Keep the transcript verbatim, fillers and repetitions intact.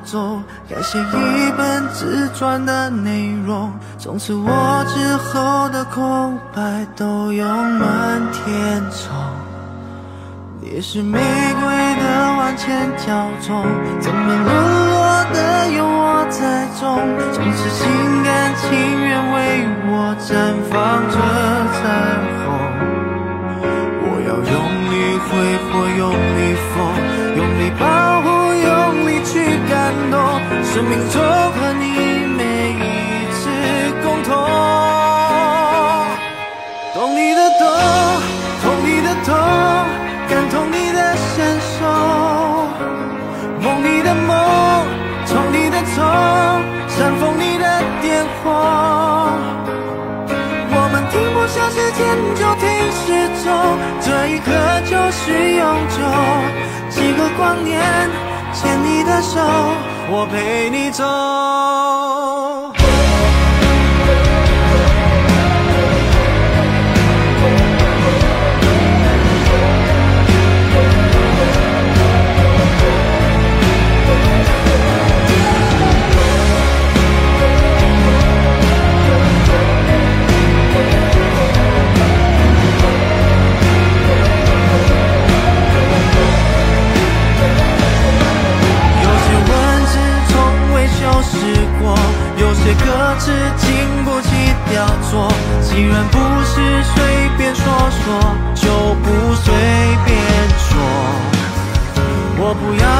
走，改写一本自传的内容。从此我之后的空白都用满天虫。你是玫瑰的万千娇宠，怎么沦落的有我在中？从此心甘情愿为我绽放着彩虹。我要用力挥霍，用力疯，用力保护，用力去感动，生命中和你每一次共同。懂你的懂，懂你的痛，感同你的身受，梦你的梦，冲你的冲，煽风你的点火。我们停不下时间就停时钟，这一刻就是永久。几个光年，牵你的手，我陪你走。有些歌词经不起雕琢，既然不是随便说说，就不随便说。我不要